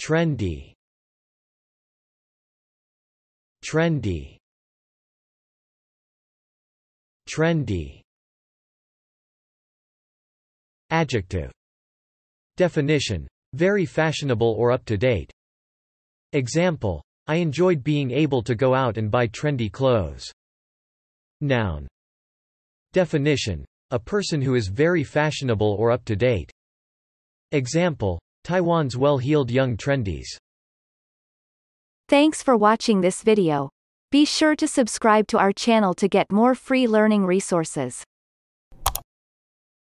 trendy, trendy, trendy. Adjective. Definition: very fashionable or up-to-date. Example: I enjoyed being able to go out and buy trendy clothes. Noun. Definition: a person who is very fashionable or up-to-date. Example: Taiwan's well-heeled young trendies. Thanks for watching this video. Be sure to subscribe to our channel to get more free learning resources.